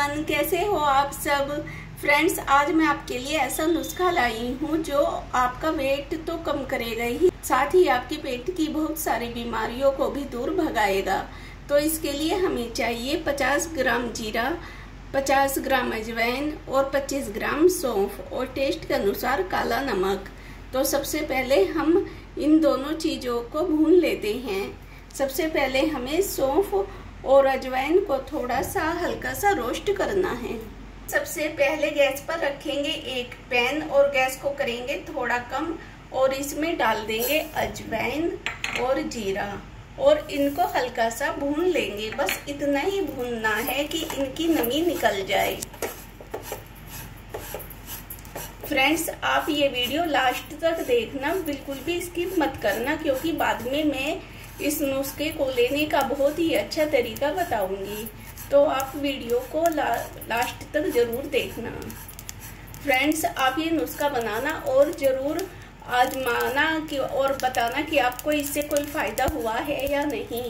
Everyone, कैसे हो आप सब। फ्रेंड्स, आज मैं आपके लिए ऐसा नुस्खा लाई हूँ जो आपका वेट तो कम करेगा ही, साथ ही आपकी पेट की बहुत सारी बीमारियों को भी दूर भगाएगा। तो इसके लिए हमें चाहिए 50 ग्राम जीरा, 50 ग्राम अजवाइन और 25 ग्राम सौंफ और टेस्ट के अनुसार काला नमक। तो सबसे पहले हम इन दोनों चीज़ों को भून लेते हैं। सबसे पहले हमें सौंफ और अजवाइन को थोड़ा सा हल्का सा रोस्ट करना है। सबसे पहले गैस पर रखेंगे एक पैन और गैस को करेंगे थोड़ा कम और इसमें डाल देंगे अजवाइन और जीरा और इनको हल्का सा भून लेंगे। बस इतना ही भूनना है कि इनकी नमी निकल जाए। फ्रेंड्स, आप ये वीडियो लास्ट तक देखना, बिल्कुल भी स्किप मत करना, क्योंकि बाद में मैं इस नुस्खे को लेने का बहुत ही अच्छा तरीका बताऊंगी। तो आप वीडियो को लास्ट तक जरूर देखना। फ्रेंड्स, आप ये नुस्खा बनाना और जरूर आजमाना और बताना कि आपको इससे कोई फायदा हुआ है या नहीं।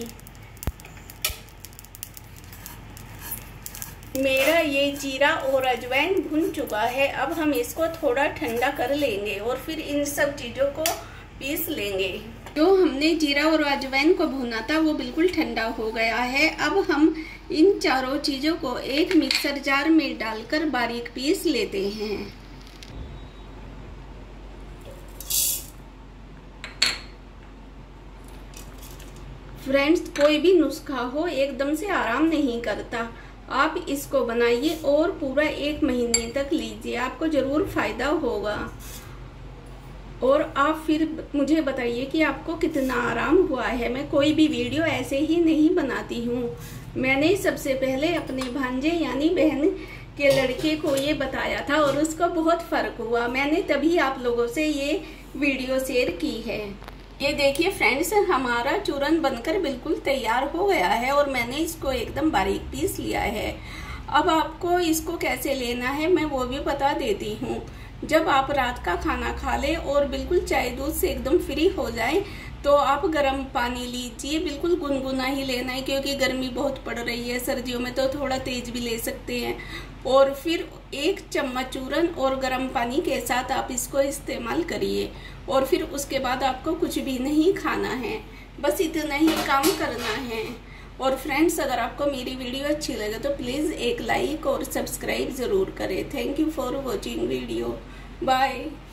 मेरा ये जीरा और अजवाइन भुन चुका है। अब हम इसको थोड़ा ठंडा कर लेंगे और फिर इन सब चीज़ों को पीस लेंगे। जो हमने जीरा और अजवाइन को भुना था वो बिल्कुल ठंडा हो गया है। अब हम इन चारों चीज़ों को एक मिक्सर जार में डालकर बारीक पीस लेते हैं। फ्रेंड्स, कोई भी नुस्खा हो एकदम से आराम नहीं करता। आप इसको बनाइए और पूरा 1 महीने तक लीजिए, आपको ज़रूर फायदा होगा। और आप फिर मुझे बताइए कि आपको कितना आराम हुआ है। मैं कोई भी वीडियो ऐसे ही नहीं बनाती हूँ। मैंने सबसे पहले अपने भांजे यानी बहन के लड़के को ये बताया था और उसको बहुत फ़र्क हुआ। मैंने तभी आप लोगों से ये वीडियो शेयर की है। ये देखिए फ्रेंड्स, हमारा चूरन बनकर बिल्कुल तैयार हो गया है और मैंने इसको एकदम बारीक पीस लिया है। अब आपको इसको कैसे लेना है मैं वो भी बता देती हूँ। जब आप रात का खाना खा लें और बिल्कुल चाय दूध से एकदम फ्री हो जाए तो आप गर्म पानी लीजिए। बिल्कुल गुनगुना ही लेना है, क्योंकि गर्मी बहुत पड़ रही है। सर्दियों में तो थोड़ा तेज भी ले सकते हैं। और फिर 1 चम्मच चूरन और गर्म पानी के साथ आप इसको इस्तेमाल करिए। और फिर उसके बाद आपको कुछ भी नहीं खाना है, बस इतना ही काम करना है। और फ्रेंड्स, अगर आपको मेरी वीडियो अच्छी लगे तो प्लीज़ एक लाइक और सब्सक्राइब ज़रूर करें। Thank you for watching video. Bye.